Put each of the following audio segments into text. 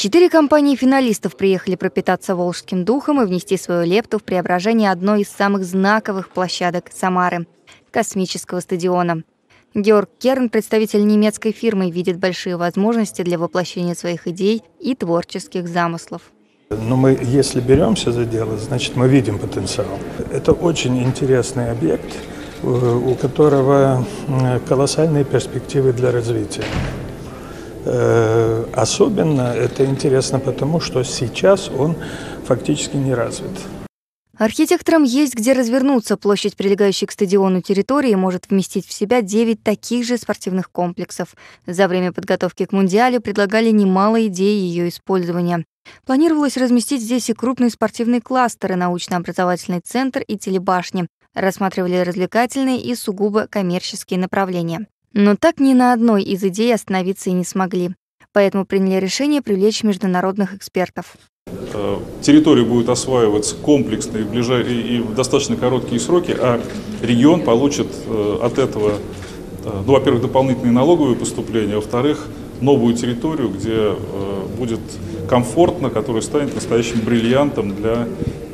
4 компании финалистов приехали пропитаться волжским духом и внести свою лепту в преображение одной из самых знаковых площадок Самары – космического стадиона. Георг Керн, представитель немецкой фирмы, видит большие возможности для воплощения своих идей и творческих замыслов. Но мы, если беремся за дело, значит, мы видим потенциал. Это очень интересный объект, у которого колоссальные перспективы для развития. Особенно это интересно потому, что сейчас он фактически не развит. Архитекторам есть где развернуться. Площадь, прилегающая к стадиону территории, может вместить в себя 9 таких же спортивных комплексов. За время подготовки к Мундиалю предлагали немало идей ее использования. Планировалось разместить здесь и крупные спортивные кластеры, научно-образовательный центр и телебашни. Рассматривали развлекательные и сугубо коммерческие направления. Но так ни на одной из идей остановиться и не смогли. Поэтому приняли решение привлечь международных экспертов. Территория будет осваиваться комплексно и в достаточно короткие сроки, а регион получит от этого, во-первых, дополнительные налоговые поступления, во-вторых, новую территорию, где будет комфортно, которая станет настоящим бриллиантом для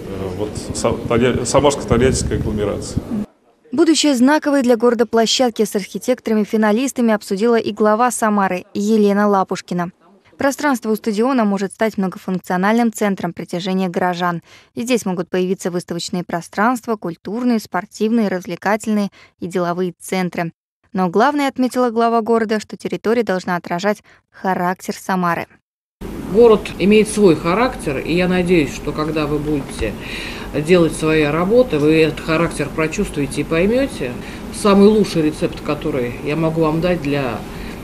Самарско-Тольяттинской агломерации. Будущее знаковой для города площадки с архитекторами-финалистами обсудила и глава Самары Елена Лапушкина. Пространство у стадиона может стать многофункциональным центром притяжения горожан. И здесь могут появиться выставочные пространства, культурные, спортивные, развлекательные и деловые центры. Но главное, отметила глава города, что территория должна отражать характер Самары. Город имеет свой характер, и я надеюсь, что когда вы будете делать свои работы, вы этот характер прочувствуете и поймете. Самый лучший рецепт, который я могу вам дать для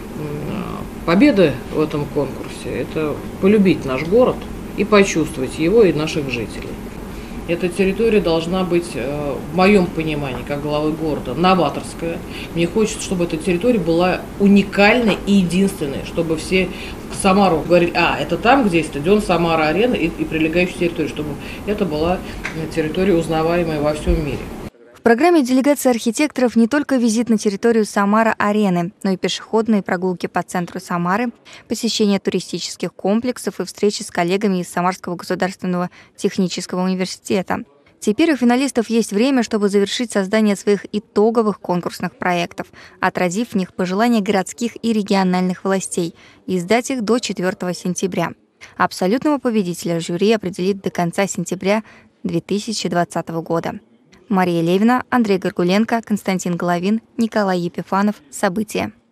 победы в этом конкурсе, это полюбить наш город и почувствовать его и наших жителей. Эта территория должна быть, в моем понимании, как главы города, новаторская. Мне хочется, чтобы эта территория была уникальной и единственной, чтобы все в Самару говорили, это там, где есть стадион Самара-Арена и прилегающая территория, чтобы это была территория, узнаваемая во всем мире. В программе делегации архитекторов не только визит на территорию Самара-Арены, но и пешеходные прогулки по центру Самары, посещение туристических комплексов и встречи с коллегами из Самарского государственного технического университета. Теперь у финалистов есть время, чтобы завершить создание своих итоговых конкурсных проектов, отразив в них пожелания городских и региональных властей, и сдать их до 4 сентября. Абсолютного победителя жюри определит до конца сентября 2020 года. Мария Левина, Андрей Горгуленко, Константин Головин, Николай Епифанов. События.